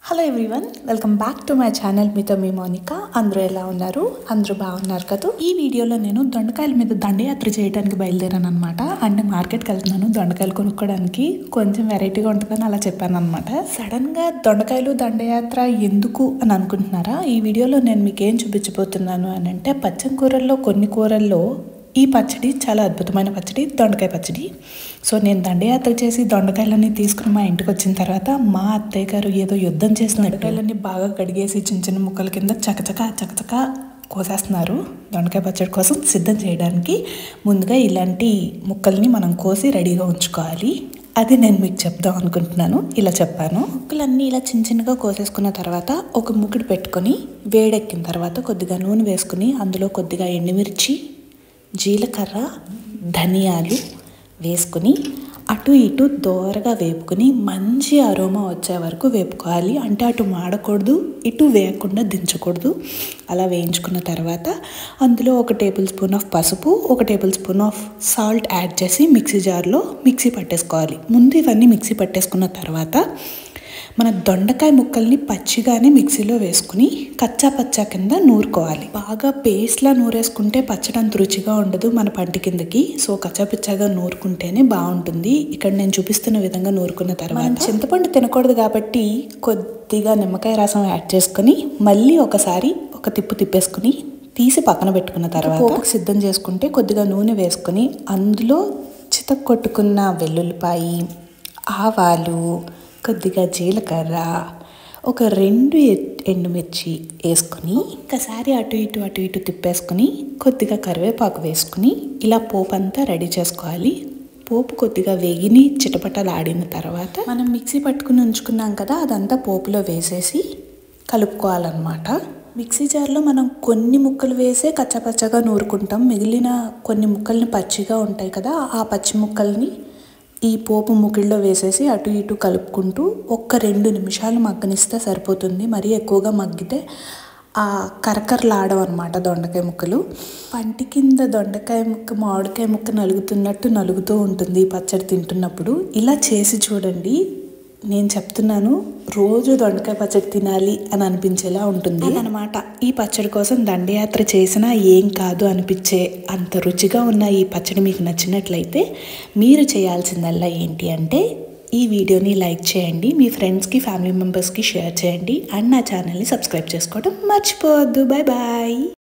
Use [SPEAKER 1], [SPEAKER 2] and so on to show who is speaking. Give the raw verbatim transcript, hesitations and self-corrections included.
[SPEAKER 1] Hello everyone, welcome back to my channel. మీతో మీ మోనికా. అందరూ ఎలా ఉన్నారు? అందరూ బాగున్నారు కదా. ఈ వీడియోలో నేను దొండకాయల మీద దండయాత్ర చేయడానికి బయలుదేరాను అనమాట. అంటే మార్కెట్కి వెళ్తున్నాను దొండకాయలు కొనుక్కోవడానికి. కొంచెం వెరైటీగా ఉంటుందని అలా చెప్పాను అనమాట. సడన్గా దొండకాయలు దండయాత్ర ఎందుకు అని అనుకుంటున్నారా? ఈ వీడియోలో నేను మీకు ఏం చూపించబోతున్నాను అని అంటే, పచ్చని కూరల్లో కొన్ని కూరల్లో ఈ పచ్చడి చాలా అద్భుతమైన పచ్చడి, దొండకాయ పచ్చడి. సో నేను దండయాత్ర చేసి దొండకాయలన్నీ తీసుకుని మా ఇంటికి వచ్చిన తర్వాత మా అత్తయ్య గారు ఏదో యుద్ధం చేసిన దొండకాయలన్నీ బాగా కడిగేసి చిన్న చిన్న ముక్కల కింద చకచక చకచక కోసేస్తున్నారు. దొండకాయ పచ్చడి కోసం సిద్ధం చేయడానికి ముందుగా ఇలాంటి ముక్కల్ని మనం కోసి రెడీగా ఉంచుకోవాలి. అది నేను మీకు చెప్దాం అనుకుంటున్నాను. ఇలా చెప్పాను. ముక్కలన్నీ ఇలా చిన్న చిన్నగా కోసేసుకున్న తర్వాత ఒక ముగ్గుడు పెట్టుకొని వేడెక్కిన తర్వాత కొద్దిగా నూనె వేసుకుని అందులో కొద్దిగా ఎండుమిర్చి, జీలకర్ర, ధనియాలు వేసుకుని అటు ఇటు దోరగా వేపుకొని మంచి అరోమా వచ్చే వరకు వేపుకోవాలి. అంటే అటు మాడకూడదు, ఇటు వేయకుండా దించకూడదు. అలా వేయించుకున్న తర్వాత అందులో ఒక టేబుల్ స్పూన్ ఆఫ్ పసుపు, ఒక tablespoon of salt add చేసి మిక్సీ జార్లో మిక్సీ పట్టేసుకోవాలి. ముందు ఇవన్నీ మిక్సీ పట్టేసుకున్న తర్వాత మన దొండకాయ ముక్కల్ని పచ్చిగానే మిక్సీలో వేసుకుని కచ్చా పచ్చా కింద నూరుకోవాలి. బాగా పేస్ట్లా నూరేసుకుంటే పచ్చడి అంత రుచిగా ఉండదు మన పంటి కిందకి. సో కచ్చా పచ్చాగా నూరుకుంటేనే బాగుంటుంది. ఇక్కడ నేను చూపిస్తున్న విధంగా నూరుకున్న తర్వాత చింతపండు తినకూడదు కాబట్టి కొద్దిగా నిమ్మకాయ రసం యాడ్ చేసుకుని మళ్ళీ ఒకసారి ఒక తిప్పు తిప్పేసుకుని తీసి పక్కన పెట్టుకున్న తర్వాత పోపుకు సిద్ధం చేసుకుంటే కొద్దిగా నూనె వేసుకుని అందులో చితక్ కొట్టుకున్న వెల్లుల్లిపాయి, ఆవాలు, కొద్దిగా జీలకర్ర, ఒక రెండు ఎండుమిర్చి వేసుకొని ఒకసారి అటు ఇటు అటు ఇటు తిప్పేసుకుని కొద్దిగా కరివేపాకు వేసుకుని ఇలా పోపు అంతా రెడీ చేసుకోవాలి. పోపు కొద్దిగా వేగిని చిటపటలు ఆడిన తర్వాత మనం మిక్సీ పట్టుకుని ఉంచుకున్నాం కదా, అదంతా పోపులో వేసేసి కలుపుకోవాలన్నమాట. మిక్సీ జార్లో మనం కొన్ని ముక్కలు వేసే కచ్చపచ్చగా నూరుకుంటాం. మిగిలిన కొన్ని ముక్కల్ని పచ్చిగా ఉంటాయి కదా, ఆ పచ్చి ముక్కల్ని ఈ పోపు ముకిళ్ళలో వేసేసి అటు ఇటు కలుపుకుంటూ ఒక్క రెండు నిమిషాలు మగ్గనిస్తే సరిపోతుంది. మరీ ఎక్కువగా మగ్గితే ఆ కరకరలాడవు అనమాట దొండకాయ ముక్కలు. పంటి కింద దొండకాయ ముక్క మామిడికాయ ముక్క నలుగుతున్నట్టు నలుగుతూ ఉంటుంది పచ్చడి తింటున్నప్పుడు. ఇలా చేసి చూడండి. నేను చెప్తున్నాను, రోజు దొండకాయ పచ్చడి తినాలి అని అనిపించేలా ఉంటుంది అన్నమాట. ఈ పచ్చడి కోసం దండయాత్ర చేసినా ఏం కాదు అనిపించే అంత రుచిగా ఉన్న ఈ పచ్చడి మీకు నచ్చినట్లయితే మీరు చేయాల్సిందల్లా ఏంటి అంటే ఈ వీడియోని లైక్ చేయండి, మీ ఫ్రెండ్స్కి ఫ్యామిలీ మెంబర్స్కి షేర్ చేయండి, అండ్ నా ఛానల్ని సబ్స్క్రైబ్ చేసుకోవడం మర్చిపోవద్దు. Bye bye.